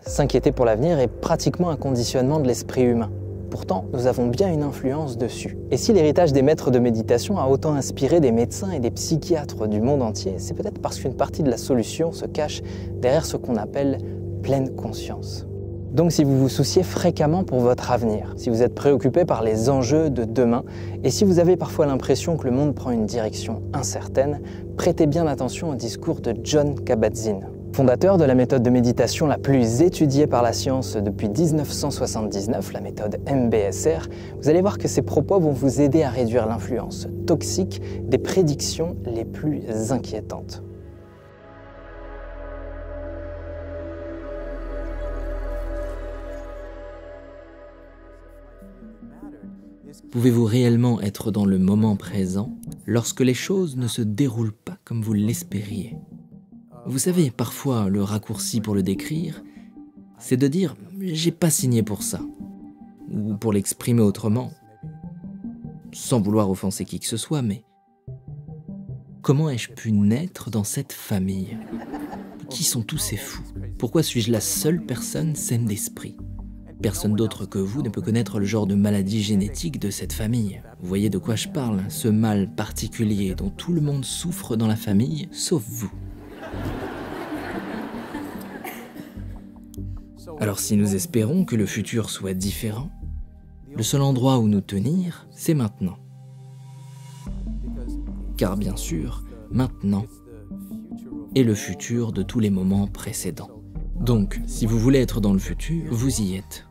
S'inquiéter pour l'avenir est pratiquement un conditionnement de l'esprit humain. Pourtant, nous avons bien une influence dessus. Et si l'héritage des maîtres de méditation a autant inspiré des médecins et des psychiatres du monde entier, c'est peut-être parce qu'une partie de la solution se cache derrière ce qu'on appelle pleine conscience. Donc si vous vous souciez fréquemment pour votre avenir, si vous êtes préoccupé par les enjeux de demain, et si vous avez parfois l'impression que le monde prend une direction incertaine, prêtez bien attention au discours de Jon Kabat-Zinn. Fondateur de la méthode de méditation la plus étudiée par la science depuis 1979, la méthode MBSR, vous allez voir que ces propos vont vous aider à réduire l'influence toxique des prédictions les plus inquiétantes. Pouvez-vous réellement être dans le moment présent lorsque les choses ne se déroulent pas comme vous l'espériez? Vous savez, parfois, le raccourci pour le décrire, c'est de dire « j'ai pas signé pour ça ». Ou pour l'exprimer autrement, sans vouloir offenser qui que ce soit, mais comment ai-je pu naître dans cette famille? Qui sont tous ces fous? Pourquoi suis-je la seule personne saine d'esprit? Personne d'autre que vous ne peut connaître le genre de maladie génétique de cette famille. Vous voyez de quoi je parle, ce mal particulier dont tout le monde souffre dans la famille, sauf vous. Alors si nous espérons que le futur soit différent, le seul endroit où nous tenir, c'est maintenant. Car bien sûr, maintenant est le futur de tous les moments précédents. Donc, si vous voulez être dans le futur, vous y êtes.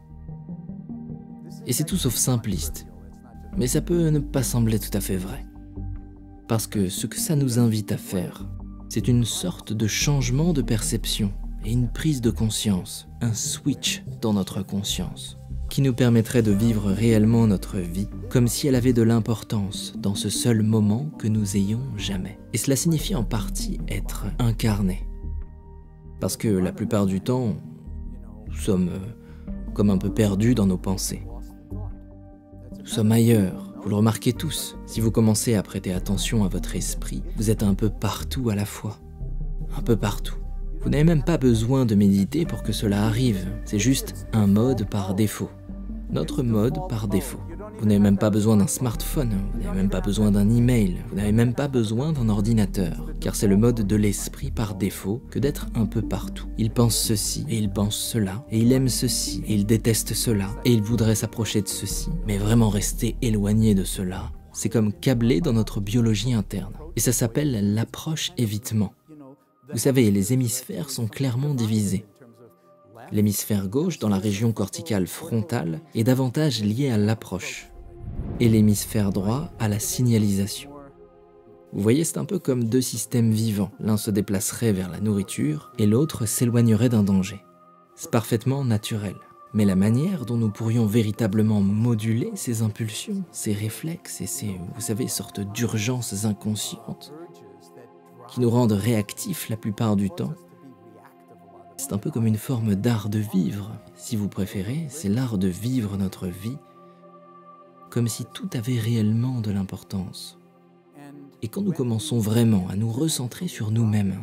Et c'est tout sauf simpliste, mais ça peut ne pas sembler tout à fait vrai. Parce que ce que ça nous invite à faire, c'est une sorte de changement de perception et une prise de conscience, un switch dans notre conscience, qui nous permettrait de vivre réellement notre vie comme si elle avait de l'importance dans ce seul moment que nous ayons jamais. Et cela signifie en partie être incarné. Parce que la plupart du temps, nous sommes comme un peu perdus dans nos pensées. Nous sommes ailleurs, vous le remarquez tous. Si vous commencez à prêter attention à votre esprit, vous êtes un peu partout à la fois. Un peu partout. Vous n'avez même pas besoin de méditer pour que cela arrive. C'est juste un mode par défaut. Notre mode par défaut. Vous n'avez même pas besoin d'un smartphone, vous n'avez même pas besoin d'un email, vous n'avez même pas besoin d'un ordinateur, car c'est le mode de l'esprit par défaut que d'être un peu partout. Il pense ceci, et il pense cela, et il aime ceci, et il déteste cela, et il voudrait s'approcher de ceci, mais vraiment rester éloigné de cela. C'est comme câblé dans notre biologie interne, et ça s'appelle l'approche évitement. Vous savez, les hémisphères sont clairement divisés. L'hémisphère gauche, dans la région corticale frontale, est davantage lié à l'approche, et l'hémisphère droit à la signalisation. Vous voyez, c'est un peu comme deux systèmes vivants. L'un se déplacerait vers la nourriture, et l'autre s'éloignerait d'un danger. C'est parfaitement naturel. Mais la manière dont nous pourrions véritablement moduler ces impulsions, ces réflexes et ces, vous savez, sortes d'urgences inconscientes, qui nous rendent réactifs la plupart du temps, c'est un peu comme une forme d'art de vivre. Si vous préférez, c'est l'art de vivre notre vie comme si tout avait réellement de l'importance. Et quand nous commençons vraiment à nous recentrer sur nous-mêmes,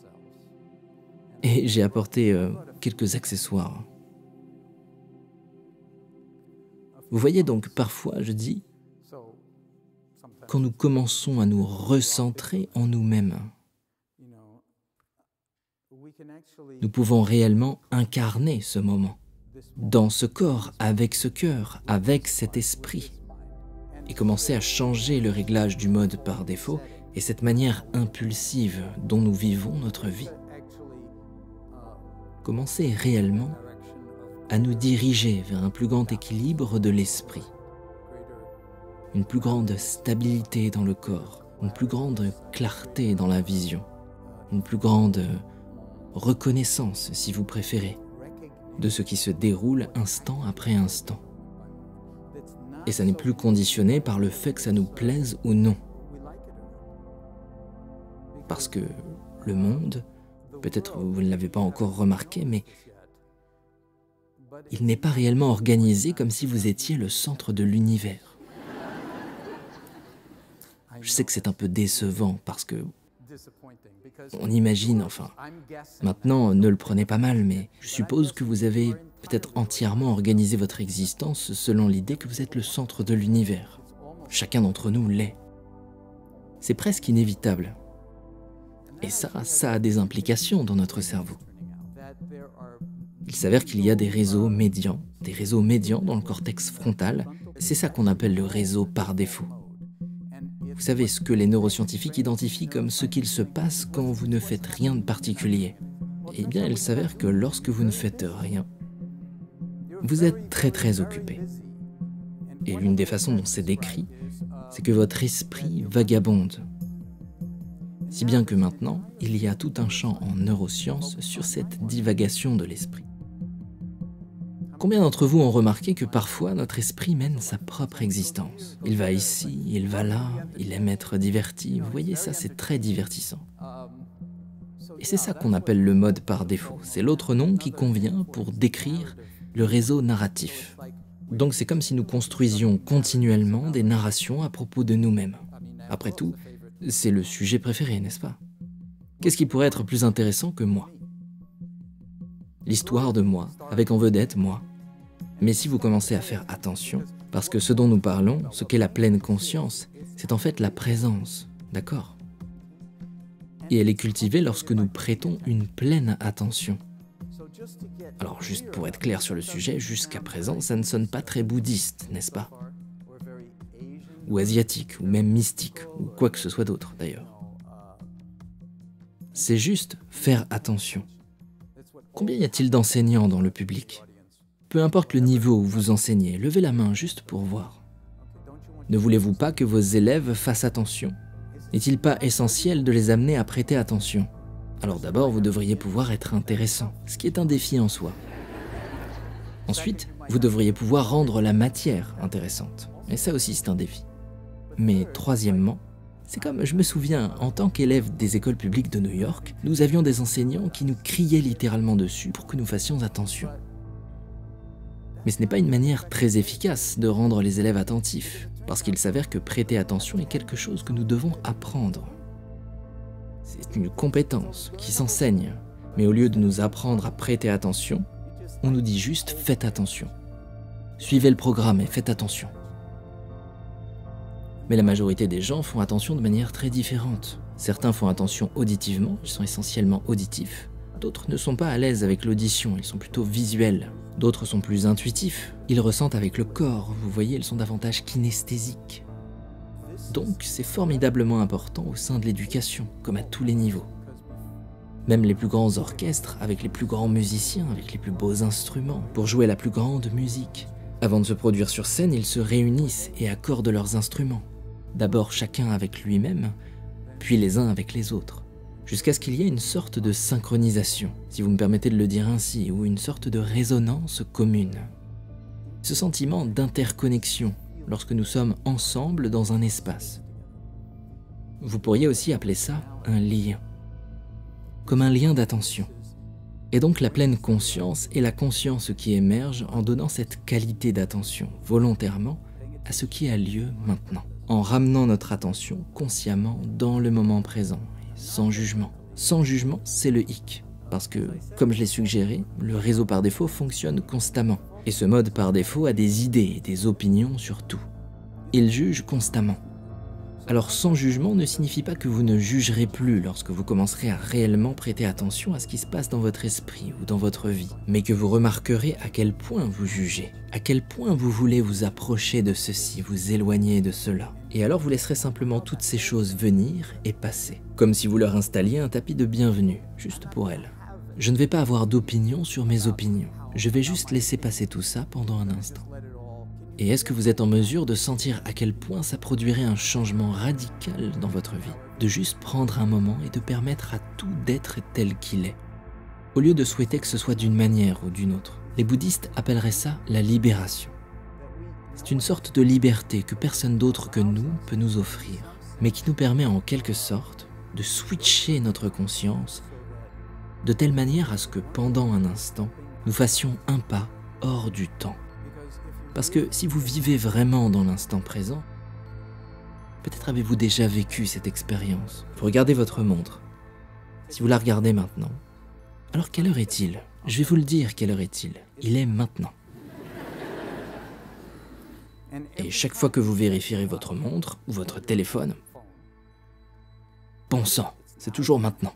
et j'ai apporté quelques accessoires. Vous voyez donc, parfois, je dis, quand nous commençons à nous recentrer en nous-mêmes, nous pouvons réellement incarner ce moment, dans ce corps, avec ce cœur, avec cet esprit, et commencer à changer le réglage du mode par défaut et cette manière impulsive dont nous vivons notre vie. Commencer réellement à nous diriger vers un plus grand équilibre de l'esprit, une plus grande stabilité dans le corps, une plus grande clarté dans la vision, une plus grande reconnaissance, si vous préférez, de ce qui se déroule instant après instant. Et ça n'est plus conditionné par le fait que ça nous plaise ou non. Parce que le monde, peut-être vous ne l'avez pas encore remarqué, mais il n'est pas réellement organisé comme si vous étiez le centre de l'univers. Je sais que c'est un peu décevant parce que On imagine, enfin. Maintenant, ne le prenez pas mal, mais je suppose que vous avez peut-être entièrement organisé votre existence selon l'idée que vous êtes le centre de l'univers. Chacun d'entre nous l'est. C'est presque inévitable. Et ça a des implications dans notre cerveau. Il s'avère qu'il y a des réseaux médians dans le cortex frontal. C'est ça qu'on appelle le réseau par défaut. Vous savez ce que les neuroscientifiques identifient comme ce qu'il se passe quand vous ne faites rien de particulier. Eh bien, il s'avère que lorsque vous ne faites rien, vous êtes très occupé. Et l'une des façons dont c'est décrit, c'est que votre esprit vagabonde. Si bien que maintenant, il y a tout un champ en neurosciences sur cette divagation de l'esprit. Combien d'entre vous ont remarqué que parfois notre esprit mène sa propre existence? Il va ici, il va là, il aime être diverti. Vous voyez, ça c'est très divertissant. Et c'est ça qu'on appelle le mode par défaut. C'est l'autre nom qui convient pour décrire le réseau narratif. Donc c'est comme si nous construisions continuellement des narrations à propos de nous-mêmes. Après tout, c'est le sujet préféré, n'est-ce pas? Qu'est-ce qui pourrait être plus intéressant que moi? L'histoire de moi, avec en vedette moi. Mais si vous commencez à faire attention, parce que ce dont nous parlons, ce qu'est la pleine conscience, c'est en fait la présence, d'accord? Et elle est cultivée lorsque nous prêtons une pleine attention. Alors juste pour être clair sur le sujet, jusqu'à présent, ça ne sonne pas très bouddhiste, n'est-ce pas? Ou asiatique, ou même mystique, ou quoi que ce soit d'autre d'ailleurs. C'est juste faire attention. Combien y a-t-il d'enseignants dans le public? Peu importe le niveau où vous enseignez, levez la main juste pour voir. Ne voulez-vous pas que vos élèves fassent attention? N'est-il pas essentiel de les amener à prêter attention? Alors d'abord, vous devriez pouvoir être intéressant, ce qui est un défi en soi. Ensuite, vous devriez pouvoir rendre la matière intéressante. Et ça aussi, c'est un défi. Mais troisièmement, c'est comme, je me souviens, en tant qu'élève des écoles publiques de New York, nous avions des enseignants qui nous criaient littéralement dessus pour que nous fassions attention. Mais ce n'est pas une manière très efficace de rendre les élèves attentifs, parce qu'il s'avère que prêter attention est quelque chose que nous devons apprendre. C'est une compétence qui s'enseigne, mais au lieu de nous apprendre à prêter attention, on nous dit juste « faites attention ». Suivez le programme et faites attention. Mais la majorité des gens font attention de manière très différente. Certains font attention auditivement, ils sont essentiellement auditifs. D'autres ne sont pas à l'aise avec l'audition, ils sont plutôt visuels. D'autres sont plus intuitifs, ils ressentent avec le corps, vous voyez, ils sont davantage kinesthésiques. Donc c'est formidablement important au sein de l'éducation, comme à tous les niveaux. Même les plus grands orchestres, avec les plus grands musiciens, avec les plus beaux instruments, pour jouer la plus grande musique. Avant de se produire sur scène, ils se réunissent et accordent leurs instruments. D'abord chacun avec lui-même, puis les uns avec les autres. Jusqu'à ce qu'il y ait une sorte de synchronisation, si vous me permettez de le dire ainsi, ou une sorte de résonance commune. Ce sentiment d'interconnexion, lorsque nous sommes ensemble dans un espace. Vous pourriez aussi appeler ça un lien, comme un lien d'attention. Et donc la pleine conscience est la conscience qui émerge en donnant cette qualité d'attention, volontairement, à ce qui a lieu maintenant, en ramenant notre attention consciemment dans le moment présent. Sans jugement. Sans jugement, c'est le hic. Parce que, comme je l'ai suggéré, le réseau par défaut fonctionne constamment. Et ce mode par défaut a des idées et des opinions sur tout. Il juge constamment. Alors sans jugement ne signifie pas que vous ne jugerez plus lorsque vous commencerez à réellement prêter attention à ce qui se passe dans votre esprit ou dans votre vie, mais que vous remarquerez à quel point vous jugez, à quel point vous voulez vous approcher de ceci, vous éloigner de cela. Et alors vous laisserez simplement toutes ces choses venir et passer, comme si vous leur installiez un tapis de bienvenue, juste pour elles. Je ne vais pas avoir d'opinion sur mes opinions, je vais juste laisser passer tout ça pendant un instant. Et est-ce que vous êtes en mesure de sentir à quel point ça produirait un changement radical dans votre vie? De juste prendre un moment et de permettre à tout d'être tel qu'il est, au lieu de souhaiter que ce soit d'une manière ou d'une autre. Les bouddhistes appelleraient ça la libération. C'est une sorte de liberté que personne d'autre que nous peut nous offrir, mais qui nous permet en quelque sorte de switcher notre conscience de telle manière à ce que pendant un instant, nous fassions un pas hors du temps. Parce que si vous vivez vraiment dans l'instant présent, Peut-être avez-vous déjà vécu cette expérience. Vous regardez votre montre. Si vous la regardez maintenant, alors quelle heure est-il? Je vais vous le dire, quelle heure est-il? Il est maintenant. Et chaque fois que vous vérifierez votre montre ou votre téléphone, bon sang, c'est toujours maintenant.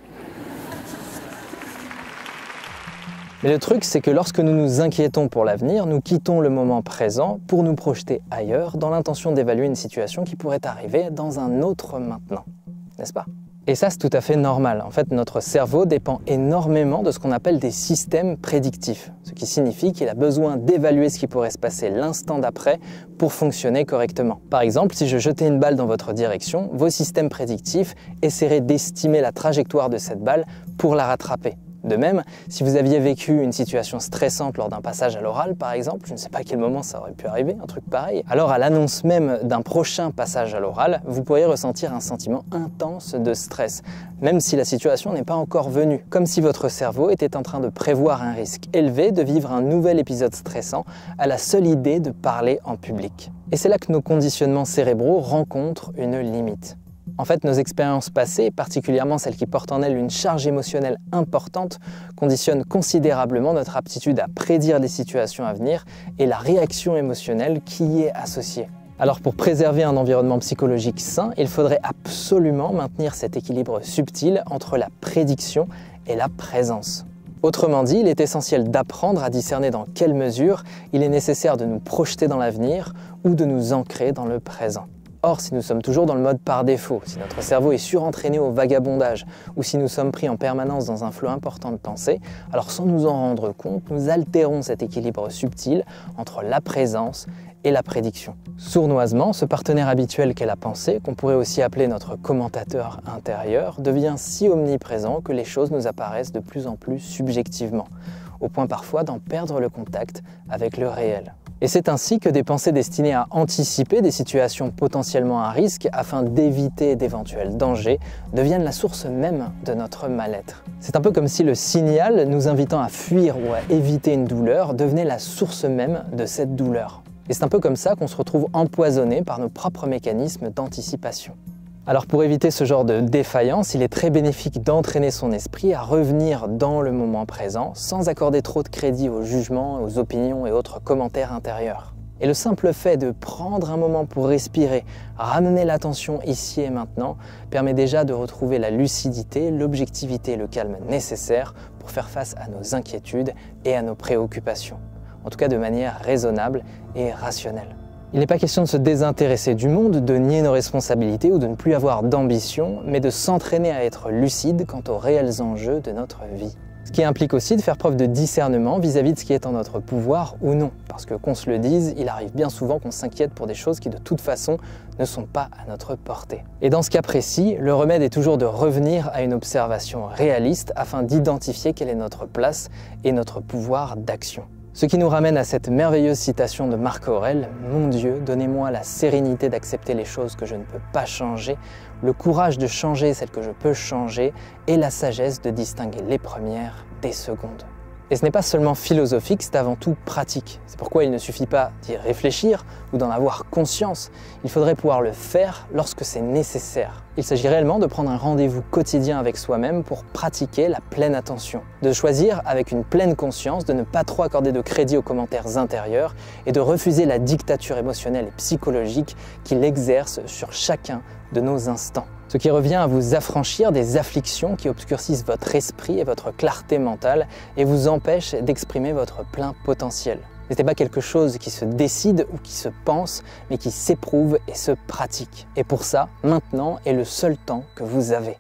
Mais le truc, c'est que lorsque nous nous inquiétons pour l'avenir, nous quittons le moment présent pour nous projeter ailleurs dans l'intention d'évaluer une situation qui pourrait arriver dans un autre maintenant. N'est-ce pas? Et ça, c'est tout à fait normal. En fait, notre cerveau dépend énormément de ce qu'on appelle des systèmes prédictifs, ce qui signifie qu'il a besoin d'évaluer ce qui pourrait se passer l'instant d'après pour fonctionner correctement. Par exemple, si je jetais une balle dans votre direction, vos systèmes prédictifs essaieraient d'estimer la trajectoire de cette balle pour la rattraper. De même, si vous aviez vécu une situation stressante lors d'un passage à l'oral, par exemple, je ne sais pas à quel moment ça aurait pu arriver, un truc pareil, alors à l'annonce même d'un prochain passage à l'oral, vous pourriez ressentir un sentiment intense de stress, même si la situation n'est pas encore venue, comme si votre cerveau était en train de prévoir un risque élevé de vivre un nouvel épisode stressant à la seule idée de parler en public. Et c'est là que nos conditionnements cérébraux rencontrent une limite. En fait, nos expériences passées, particulièrement celles qui portent en elles une charge émotionnelle importante, conditionnent considérablement notre aptitude à prédire les situations à venir et la réaction émotionnelle qui y est associée. Alors pour préserver un environnement psychologique sain, il faudrait absolument maintenir cet équilibre subtil entre la prédiction et la présence. Autrement dit, il est essentiel d'apprendre à discerner dans quelle mesure il est nécessaire de nous projeter dans l'avenir ou de nous ancrer dans le présent. Or, si nous sommes toujours dans le mode par défaut, si notre cerveau est surentraîné au vagabondage, ou si nous sommes pris en permanence dans un flot important de pensées, alors sans nous en rendre compte, nous altérons cet équilibre subtil entre la présence et la prédiction. Sournoisement, ce partenaire habituel qu'est la pensée, qu'on pourrait aussi appeler notre commentateur intérieur, devient si omniprésent que les choses nous apparaissent de plus en plus subjectivement, au point parfois d'en perdre le contact avec le réel. Et c'est ainsi que des pensées destinées à anticiper des situations potentiellement à risque afin d'éviter d'éventuels dangers deviennent la source même de notre mal-être. C'est un peu comme si le signal nous invitant à fuir ou à éviter une douleur devenait la source même de cette douleur. Et c'est un peu comme ça qu'on se retrouve empoisonné par nos propres mécanismes d'anticipation. Alors pour éviter ce genre de défaillance, il est très bénéfique d'entraîner son esprit à revenir dans le moment présent sans accorder trop de crédit aux jugements, aux opinions et autres commentaires intérieurs. Et le simple fait de prendre un moment pour respirer, ramener l'attention ici et maintenant, permet déjà de retrouver la lucidité, l'objectivité et le calme nécessaires pour faire face à nos inquiétudes et à nos préoccupations. En tout cas de manière raisonnable et rationnelle. Il n'est pas question de se désintéresser du monde, de nier nos responsabilités ou de ne plus avoir d'ambition, mais de s'entraîner à être lucide quant aux réels enjeux de notre vie. Ce qui implique aussi de faire preuve de discernement vis-à-vis de ce qui est en notre pouvoir ou non. Parce que qu'on se le dise, il arrive bien souvent qu'on s'inquiète pour des choses qui de toute façon ne sont pas à notre portée. Et dans ce cas précis, le remède est toujours de revenir à une observation réaliste afin d'identifier quelle est notre place et notre pouvoir d'action. Ce qui nous ramène à cette merveilleuse citation de Marc Aurèle « Mon Dieu, donnez-moi la sérénité d'accepter les choses que je ne peux pas changer, le courage de changer celles que je peux changer et la sagesse de distinguer les premières des secondes. » Et ce n'est pas seulement philosophique, c'est avant tout pratique. C'est pourquoi il ne suffit pas d'y réfléchir ou d'en avoir conscience. Il faudrait pouvoir le faire lorsque c'est nécessaire. Il s'agit réellement de prendre un rendez-vous quotidien avec soi-même pour pratiquer la pleine attention. De choisir avec une pleine conscience de ne pas trop accorder de crédit aux commentaires intérieurs et de refuser la dictature émotionnelle et psychologique qu'il exerce sur chacun de nos instants. Ce qui revient à vous affranchir des afflictions qui obscurcissent votre esprit et votre clarté mentale et vous empêchent d'exprimer votre plein potentiel. Ce n'est pas quelque chose qui se décide ou qui se pense, mais qui s'éprouve et se pratique. Et pour ça, maintenant est le seul temps que vous avez.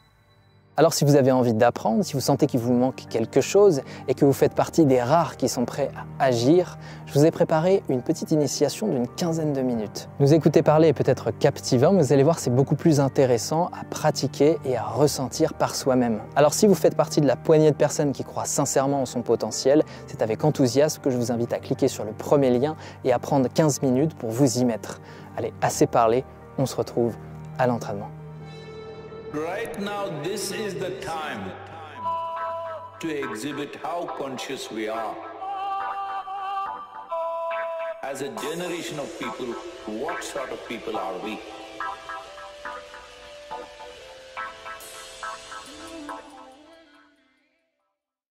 Alors si vous avez envie d'apprendre, si vous sentez qu'il vous manque quelque chose et que vous faites partie des rares qui sont prêts à agir, je vous ai préparé une petite initiation d'une quinzaine de minutes. Nous écouter parler est peut-être captivant, mais vous allez voir, c'est beaucoup plus intéressant à pratiquer et à ressentir par soi-même. Alors si vous faites partie de la poignée de personnes qui croient sincèrement en son potentiel, c'est avec enthousiasme que je vous invite à cliquer sur le premier lien et à prendre 15 minutes pour vous y mettre. Allez, assez parlé, on se retrouve à l'entraînement. Right now, this is the time to exhibit how conscious we are. As a generation of people, what sort of people are we?